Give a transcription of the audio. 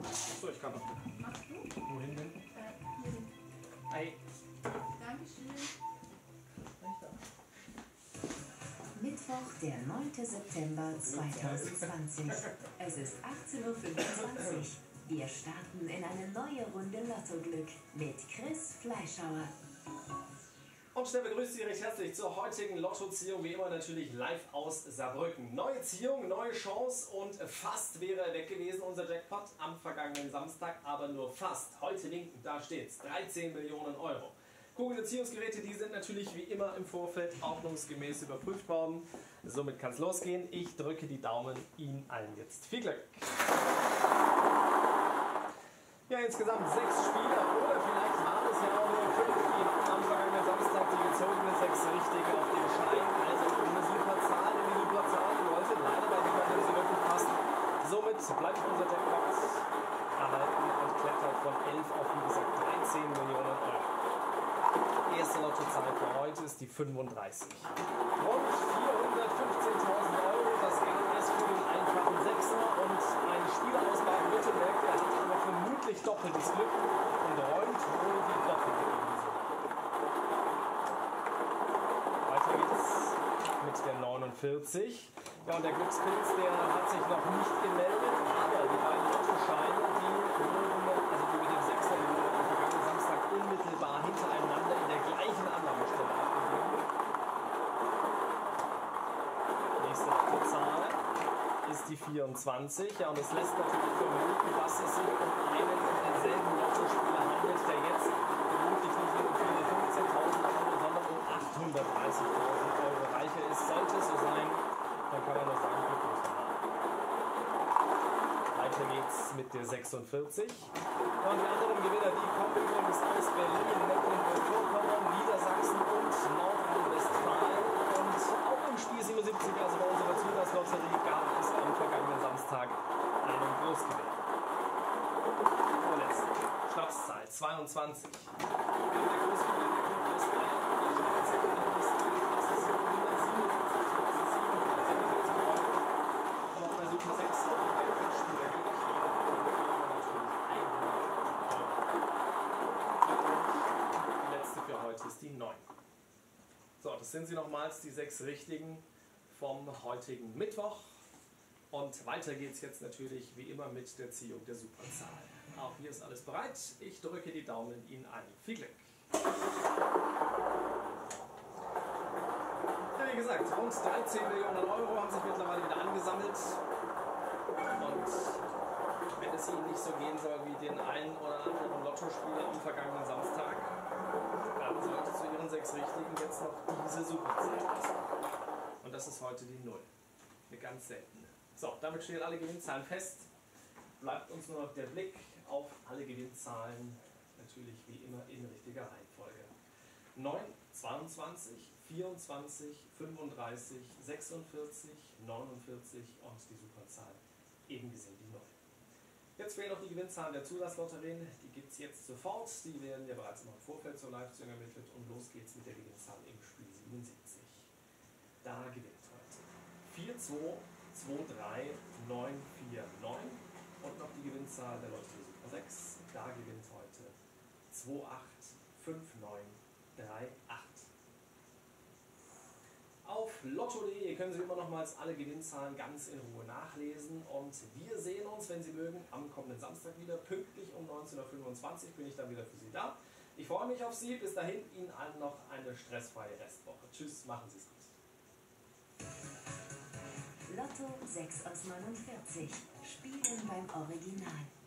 Achso, ich kann noch. Machst du? Wohin denn? Hier hin. Ei. Dankeschön. Mittwoch, der 9. September 2020. Es ist 18:25 Uhr. Wir starten in eine neue Runde Lottoglück mit Chris Fleischhauer. Und schnell begrüßt Sie recht herzlich zur heutigen Lottoziehung, wie immer natürlich live aus Saarbrücken. Neue Ziehung, neue Chance und fast wäre er weg gewesen, unser Jackpot am vergangenen Samstag, aber nur fast. Heute winken, da steht's, 13 Millionen Euro. Kugelziehungsgeräte, die sind natürlich wie immer im Vorfeld ordnungsgemäß überprüft worden. Somit kann es losgehen. Ich drücke die Daumen, Ihnen allen jetzt viel Glück. Ja, insgesamt 6 Spieler oder vielleicht waren es ja auch nur 5, die am vergangenen Samstag die gezogenen 6 Richtige auf den Schein. Also eine super Zahl, die super Zahl, die Leute leider bei niemandem so wirklich passen. Somit bleibt unser Jackpot erhalten und klettert von 11 auf, wie gesagt, 13 Millionen Euro. Erste Lottozahl für heute ist die 35. Rund 415.000 Euro, das gab es für den einfachen Sechser und ein Spieler aus Baden-Württemberg, der hat aber vermutlich doppeltes Glück und räumt wohl die doppelte Ebenso. Weiter geht's mit der 49. Ja, und der Glückspilz, der hat sich noch nicht gemeldet, aber die beiden Lottoscheine, die mit dem Sechser am vergangenen Samstag unmittelbar hintereinander in der gleichen Annahmestelle abgegeben. Nächste Lottozahl ist die 24. Ja, und es lässt natürlich vermuten, dass es sich um einen und denselben Lottospieler handelt, der jetzt vermutlich nicht nur um 415.000 Euro, sondern um 830.000 Euro reicher ist. Sollte es so sein, dann kann man nur sagen, Glückwunsch. Weiter geht's mit der 46. Und die anderen Gewinner, die kommen übrigens aus Berlin, Mecklenburg-Vorpommern, Niedersachsen und Nordrhein-Westfalen. Und auch im Spiel 77, also bei unserer Zulieferlotterie, gab es am vergangenen Samstag einen Großgewinn. Vorletzte Schnapszahl 22. Der Großgewinn kommt aus Bayern. Ist die 9. So, das sind sie nochmals, die 6 richtigen vom heutigen Mittwoch. Und weiter geht es jetzt natürlich wie immer mit der Ziehung der Superzahl. Auch hier ist alles bereit. Ich drücke die Daumen Ihnen allen. Viel Glück! Ja, wie gesagt, rund 13 Millionen Euro haben sich mittlerweile wieder angesammelt. Und wenn es Ihnen nicht so gehen soll wie den einen oder anderen Lottospieler am vergangenen Samstag, dann sollte zu Ihren 6 Richtigen jetzt noch diese Superzahl passen. Und das ist heute die 0. Eine ganz seltene. So, damit stehen alle Gewinnzahlen fest. Bleibt uns nur noch der Blick auf alle Gewinnzahlen, natürlich wie immer in richtiger Reihenfolge. 9, 22, 24, 35, 46, 49 und die Superzahl eben gesehen die 0. Jetzt fehlen noch die Gewinnzahlen der Zulasslotterien, die gibt es jetzt sofort, die werden ja bereits im Vorfeld zur Live-Ziehung ermittelt und los geht's mit der Gewinnzahl im Spiel 77. Da gewinnt heute 4, 2, 2, 3, 9, 4, 9 und noch die Gewinnzahl der Lotterie Super 6, da gewinnt heute 2, 8, 5, 9, 3, 8. Auf lotto.de können Sie immer nochmals alle Gewinnzahlen ganz in Ruhe nachlesen und wir sehen uns, wenn Sie mögen, am kommenden Samstag wieder. Pünktlich um 19:25 Uhr bin ich dann wieder für Sie da. Ich freue mich auf Sie. Bis dahin Ihnen allen noch eine stressfreie Restwoche. Tschüss, machen Sie es gut. Lotto 6 aus 49. Spielen beim Original.